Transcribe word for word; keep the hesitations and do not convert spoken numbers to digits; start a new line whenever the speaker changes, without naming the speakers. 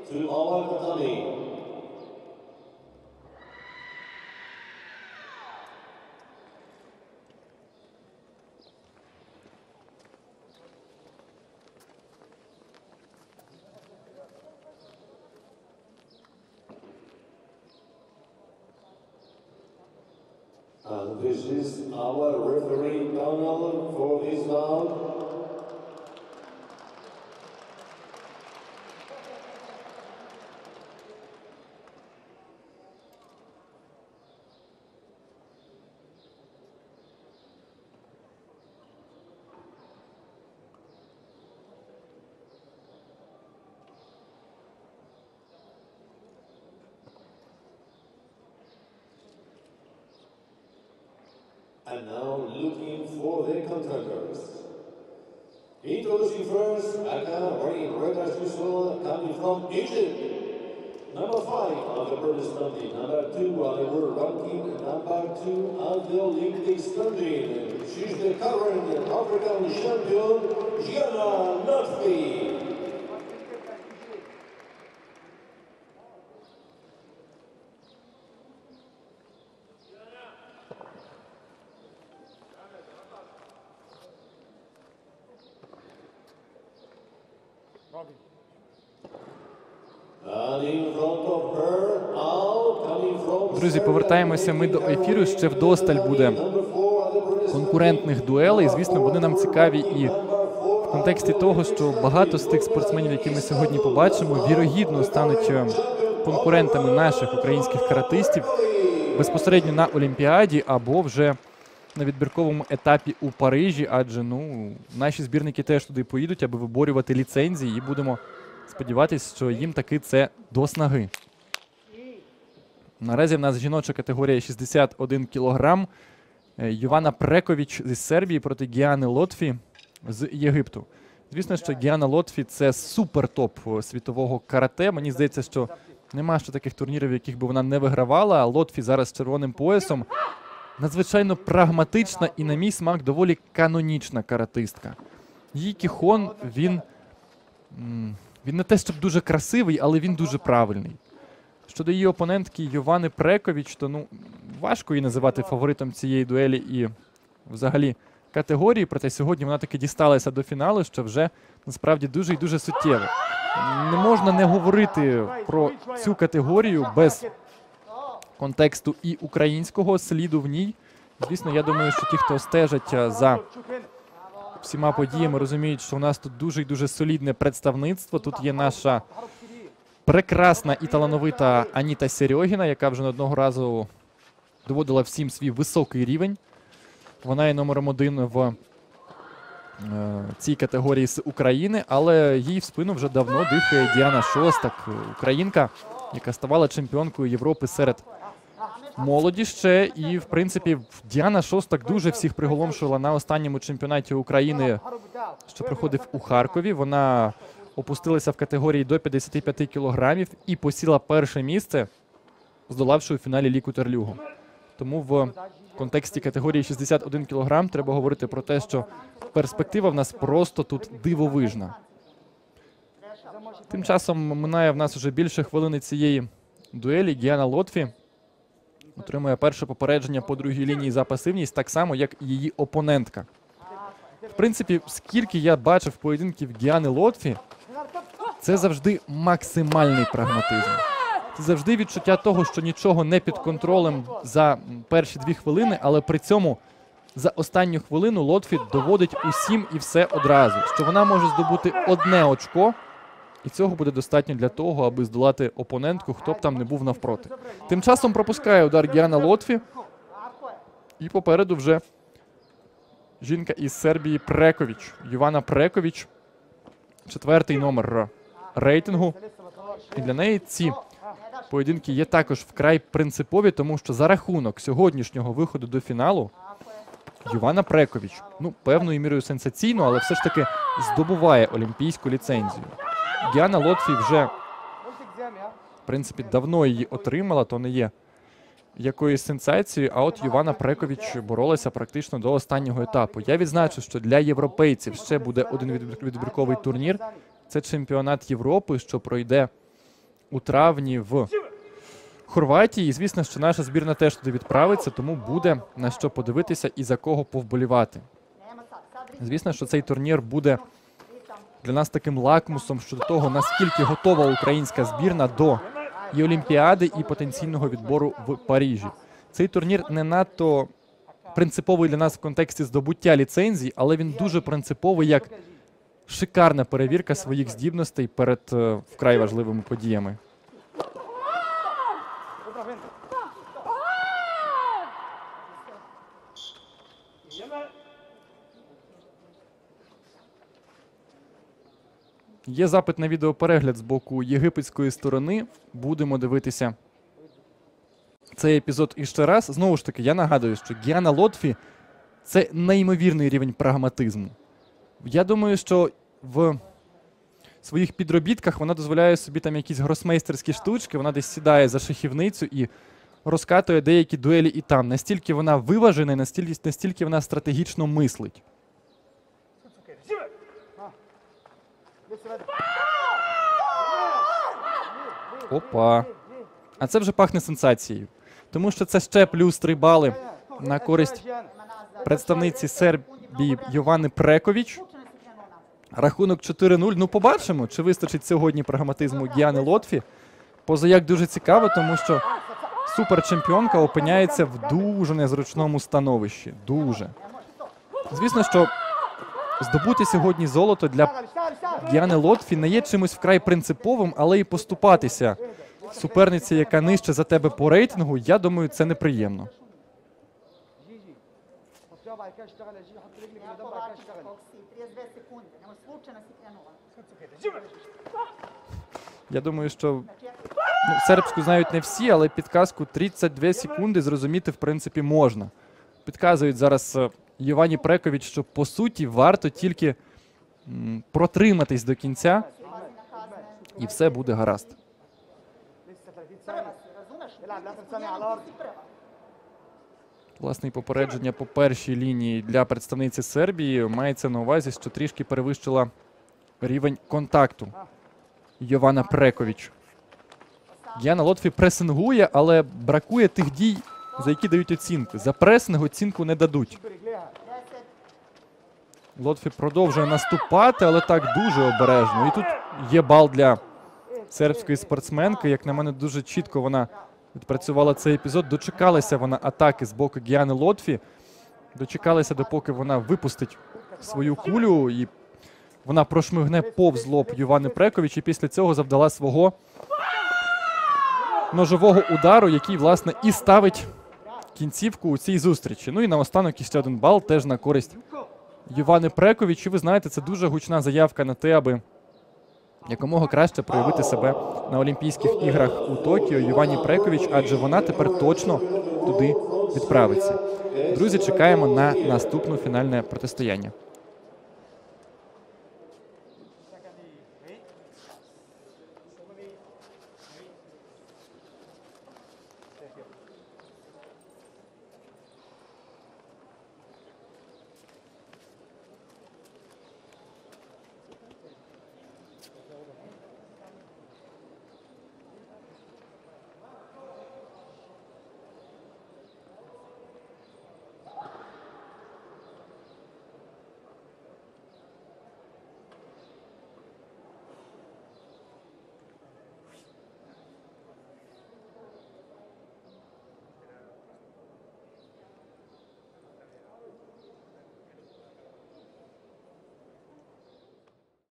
to our Katani. And this is our referee panel for this round. And now looking for the contenders. Introducing first, Aka Rain Reda Shuswell coming from Egypt. Number five of the British standing, number two of the world ranking, number two of the Olympic standing. She's the current African champion, Gianna Lotfi.
Друзі, повертаємося ми до ефіру. Ще вдосталь буде конкурентних дуелей. Звісно, вони нам цікаві і в контексті того, що багато з тих спортсменів, які ми сьогодні побачимо, вірогідно стануть конкурентами наших українських каратистів безпосередньо на Олімпіаді або вже на відбірковому етапі у Парижі, адже ну, наші збірники теж туди поїдуть, аби виборювати ліцензії, і будемо сподіватися, що їм таки це до снаги. Наразі в нас жіноча категорія шістдесят один кілограм. Йована Прекович зі Сербії проти Гіани Лотфі з Єгипту. Звісно, що Гіана Лотфі – це супер-топ світового карате. Мені здається, що нема ще таких турнірів, в яких би вона не вигравала. Лотфі зараз з червоним поясом. Надзвичайно прагматична і, на мій смак, доволі канонічна каратистка. Її кіхон, він, він не те, щоб дуже красивий, але він дуже правильний. Щодо її опонентки Йовани Прекович, то ну, важко її називати фаворитом цієї дуелі і взагалі категорії, проте сьогодні вона таки дісталася до фіналу, що вже насправді дуже і дуже суттєво. Не можна не говорити про цю категорію без контексту і українського сліду в ній. Звісно, я думаю, що ті, хто стежать за всіма подіями, розуміють, що у нас тут дуже і дуже солідне представництво. Тут є наша прекрасна і талановита Аніта Серьогіна, яка вже не одного разу доводила всім свій високий рівень. Вона є номером один в е, цій категорії з України, але їй в спину вже давно дихає Діана Шостак, українка, яка ставала чемпіонкою Європи серед молоді ще. І, в принципі, Діана Шостак дуже всіх приголомшувала на останньому чемпіонаті України, що проходив у Харкові. Вона опустилася в категорії до п'ятдесят п'ять кілограмів і посіла перше місце, здолавши у фіналі Ліку Терлюгу. Тому в контексті категорії шістдесят один кілограм треба говорити про те, що перспектива в нас просто тут дивовижна. Тим часом минає в нас вже більше хвилини цієї дуелі. Гіана Лотфі отримує перше попередження по другій лінії за пасивність, так само, як і її опонентка. В принципі, скільки я бачив поєдинків Гіани Лотфі, це завжди максимальний прагматизм. Це завжди відчуття того, що нічого не під контролем за перші дві хвилини, але при цьому за останню хвилину Лотфі доводить усім і все одразу, що вона може здобути одне очко, і цього буде достатньо для того, аби здолати опонентку, хто б там не був навпроти. Тим часом пропускає удар Гіана Лотфі, і попереду вже жінка із Сербії Прекович. Йована Прекович, четвертий номер рейтингу. І для неї ці поєдинки є також вкрай принципові, тому що за рахунок сьогоднішнього виходу до фіналу Йована Прекович, ну, певною мірою сенсаційно, але все ж таки здобуває олімпійську ліцензію. Гіана Лотфі вже, в принципі, давно її отримала, то не є якоюсь сенсацією, а от Йована Прекович боролася практично до останнього етапу. Я відзначу, що для європейців ще буде один відбірковий турнір. Це чемпіонат Європи, що пройде у травні в Хорватії. І, звісно, що наша збірна теж туди відправиться, тому буде на що подивитися і за кого повболівати. Звісно, що цей турнір буде для нас таким лакмусом щодо того, наскільки готова українська збірна до і Олімпіади, і потенційного відбору в Парижі. Цей турнір не надто принциповий для нас в контексті здобуття ліцензій, але він дуже принциповий як шикарна перевірка своїх здібностей перед е, вкрай важливими подіями. Є запит на відеоперегляд з боку єгипетської сторони. Будемо дивитися цей епізод іще раз. Знову ж таки, я нагадую, що Гіана Лотфі – це неймовірний рівень прагматизму. Я думаю, що в своїх підробітках вона дозволяє собі там якісь гросмейстерські штучки, вона десь сідає за шахівницю і розкатує деякі дуелі і там. Настільки вона виважена, настільки, настільки вона стратегічно мислить. Опа. А це вже пахне сенсацією. Тому що це ще плюс три бали на користь представниці Сербії Йовани Прековіч. Рахунок чотири нуль. Ну, побачимо, чи вистачить сьогодні прагматизму Гіани Лотфі. Позаяк дуже цікаво, тому що суперчемпіонка опиняється в дуже незручному становищі. Дуже. Звісно, що здобути сьогодні золото для Гіани Лотфі не є чимось вкрай принциповим, але і поступатися суперниці, яка нижче за тебе по рейтингу, я думаю, це неприємно. Я думаю, що ну, сербську знають не всі, але підказку тридцять дві секунди зрозуміти, в принципі, можна. Підказують зараз Йовані Прековіч, що, по суті, варто тільки м, протриматись до кінця, і все буде гаразд. Власне, і попередження по першій лінії для представниці Сербії мається на увазі, що трішки перевищила рівень контакту Йована Прековіч. Гіана Лотфі пресингує, але бракує тих дій, за які дають оцінки. За пресинг оцінку не дадуть. Лотфі продовжує наступати, але так дуже обережно. І тут є бал для сербської спортсменки. Як на мене, дуже чітко вона відпрацювала цей епізод. Дочекалася вона атаки з боку Гіани Лотфі. Дочекалася, допоки вона випустить свою кулю. І вона прошмигне повз лоб Йовани Прековіч. І після цього завдала свого ножового удару, який, власне, і ставить кінцівку у цій зустрічі. Ну і наостанок іще один бал теж на користь Йовани Прековіч. І ви знаєте, це дуже гучна заявка на те, аби якомога краще проявити себе на Олімпійських іграх у Токіо Йовані Прековіч, адже вона тепер точно туди відправиться. Друзі, чекаємо на наступне фінальне протистояння.